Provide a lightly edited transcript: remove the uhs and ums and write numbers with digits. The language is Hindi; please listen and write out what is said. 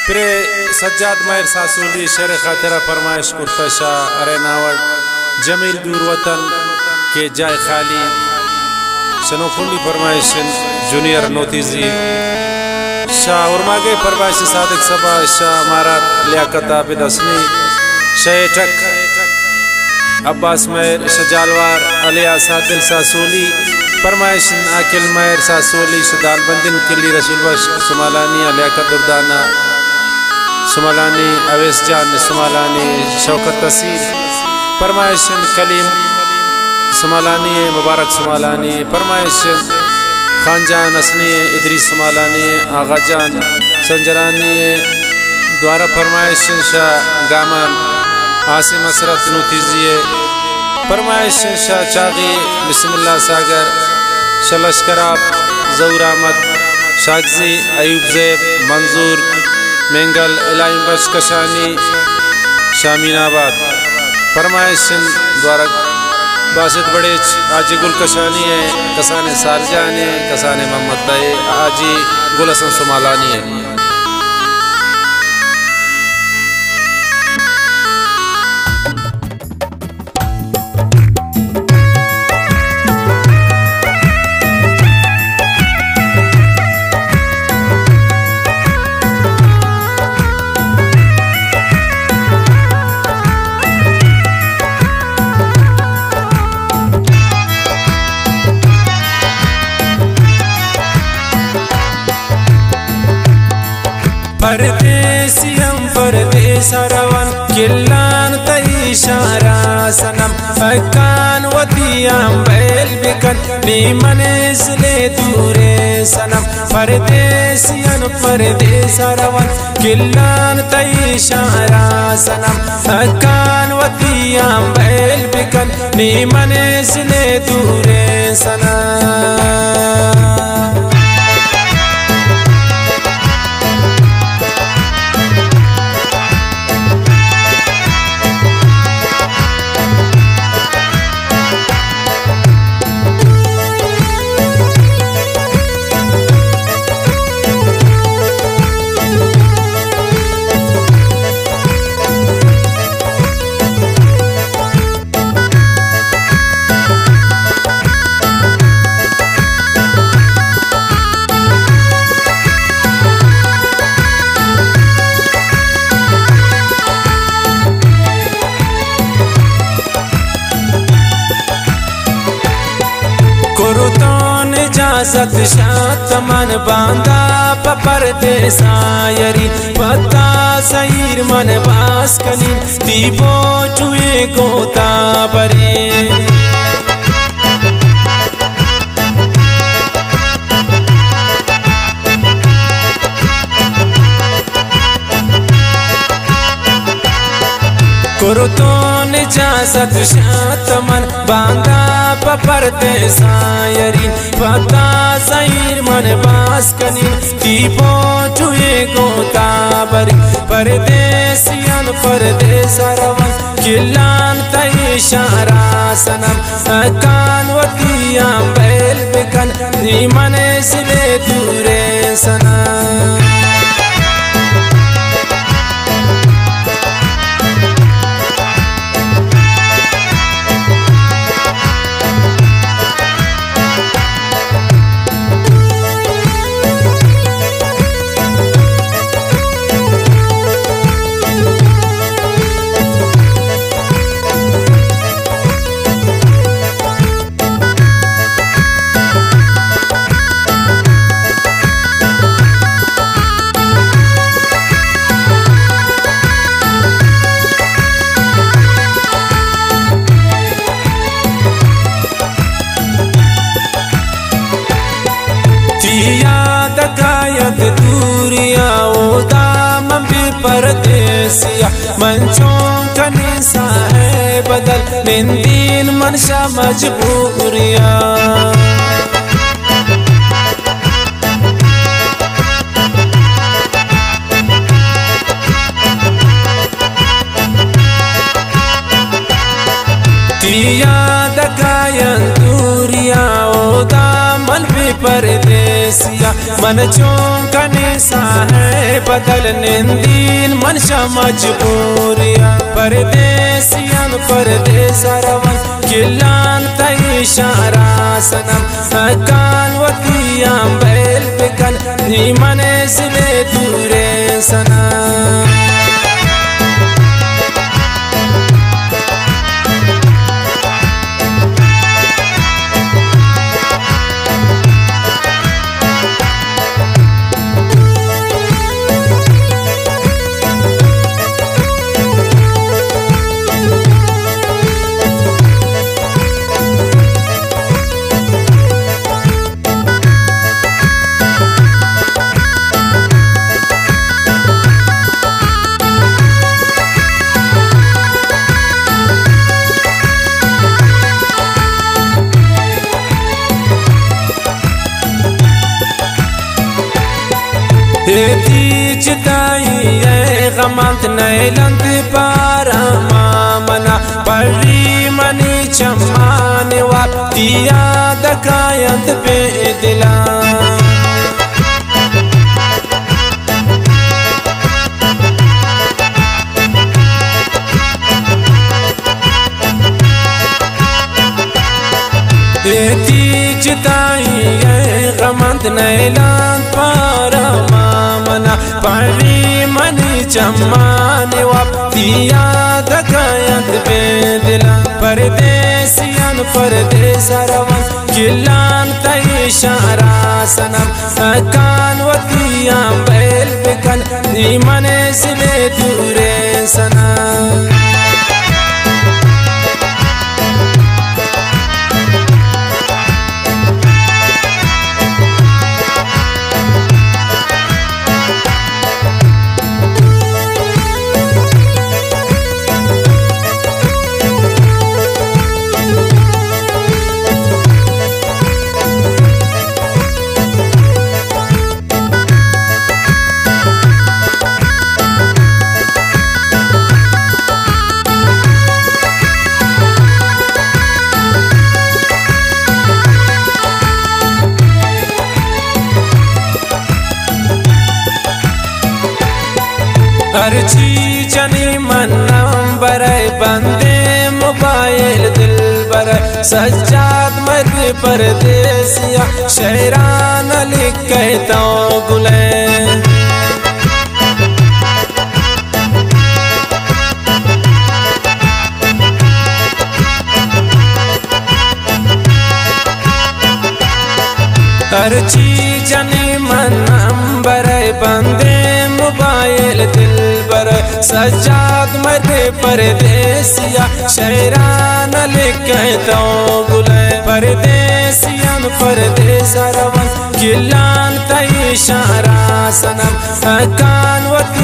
प्रे सज्जाद महर सासूली शेर खातिरा फरमाइश कुर्तशा अरे नावड़ जमील दूर वतन के जाय खाली शनोखुंडी फरमाइश जूनियर नोतीजी शाह उर्मागे फरमाइश सादिक सबा शाह मारात लियाकत आबिद हसनी शेठक अब्बास महर शजालवार अलिया सादिल सासूली फरमाइश आकिल महर सासूली शदाल बंदिन किली रसूल बश सुमालानी लियाकत दुर्दाना सुमालानी अवेस जान सुमालानी शौकत तसीर फरमाइश कलीम सुमालानी मुबारक सुमालानी फरमाइश खानजान असनी इदरीस सुमालानी आगा जान संजरानी द्वारा फरमाइश शाह गामन आसिम असरत नूतीजिए फरमाइश शाह चागी बिस्मिल्लाह सागर शलशकराब जऊर अहमद शागजी अयूब ज़ैब मंजूर मेंगल इलाइम बश कशानी शामीनाबाद फरमाइश द्वारा बासित बड़े आजी गुल कशानी है कसाने सारजान है कसाने मोहम्मद तय आजी गुल हसन सुमालानी है। परदेसी हम परदेस रवन किल्लान तई शारा सनम अकान वदियाम बैल बिकन नीमनेस ले दूरे सनम परदेसियन परदेस रवन किल्लान तई शारा सनम अकान वदियाम बैल बिकन नीमनेस ले दूरे सनम। इजाजत शात मन बांधा परदेसा यरी पता सईर मन बास कनी दीपो चुए गोता बरे कुरुतोन इजाजत शात मन बांधा परदेसा यरी पता सईर मन बास कनी दीपो चुए गोता बरी परदेसियन परदेस रवन किल्लान तई शारा सनम अकान वदियाम बैल बिकन नीमने सिले दूरे सनम। दूरिया दाम भी परदेसिया मंचों का निशा है बदल निंदीन मनशा मजबूरिया तिया दकायन दूरिया दामन भी परदेसिया मन चौंकने सा है बदल निंदीन मनशा मजबूरिया परदेसियन परदेस रवन किलान तई शारा सनम कान वतियां बैल बिकन नी मने सिले दूरे सनम चिताई गमंत नैलंत पारा मामना परी मनी चम्माने वातिया दकायंत पे दिला चिताई गमंत नैलंत पारा परी मनी चम्माने वातिया दकायंत पे दिला परदेसियन परदेस रवन किलान तई शारा सनम कान वतियां बैल बिकन नी मने सिले दूरे सनम हर चीज जनी मनम बरय बंदे मोबाइल दिल बरय सज्जाद मर परदेसिया शहरान लिख कहता गुले हर चीज जनी मनम बरय बंदे मोबाइल दिल बर सज्जाद मर परदेसिया शहरान लिखता गुले परदेसियन परदेस रवन किलान तई शारा सनम कान वती